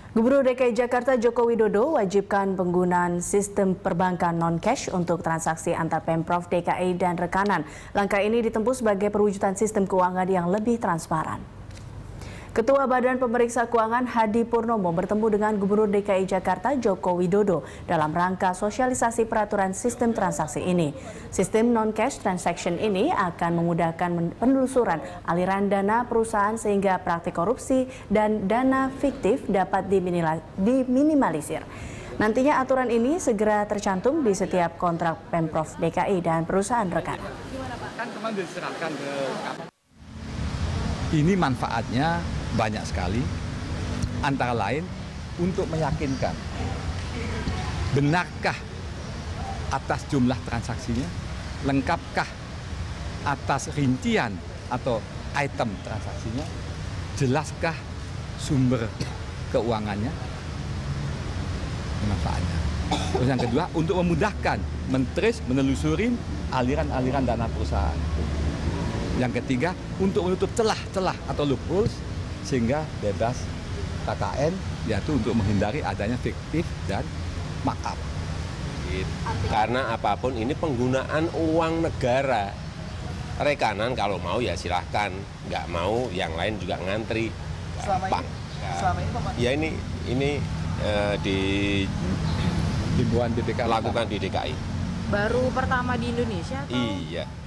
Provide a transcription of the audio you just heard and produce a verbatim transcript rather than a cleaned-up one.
Gubernur D K I Jakarta Joko Widodo wajibkan penggunaan sistem perbankan non-cash untuk transaksi antar Pemprov D K I dan rekanan. Langkah ini ditempuh sebagai perwujudan sistem keuangan yang lebih transparan. Ketua Badan Pemeriksa Keuangan Hadi Purnomo bertemu dengan Gubernur D K I Jakarta Joko Widodo dalam rangka sosialisasi peraturan sistem transaksi ini. Sistem non-cash transaction ini akan memudahkan penelusuran aliran dana perusahaan sehingga praktik korupsi dan dana fiktif dapat diminimalisir. Nantinya aturan ini segera tercantum di setiap kontrak Pemprov D K I dan perusahaan rekan. Ini manfaatnya banyak sekali, antara lain untuk meyakinkan benarkah atas jumlah transaksinya, lengkapkah atas rincian atau item transaksinya, jelaskah sumber keuangannya, manfaatnya. Terus yang kedua, untuk memudahkan men-trace, menelusuri aliran-aliran dana perusahaan. Yang ketiga, untuk menutup celah-celah atau loopholes sehingga bebas K K N, yaitu untuk menghindari adanya fiktif dan markup. Karena apapun ini penggunaan uang negara. Rekanan kalau mau ya silahkan, nggak mau yang lain juga ngantri. Gampang. Selama ini, Pak, ya ini ini eh, di Himbauan B P K lakukan di D K I. baru pertama di Indonesia atau? Iya.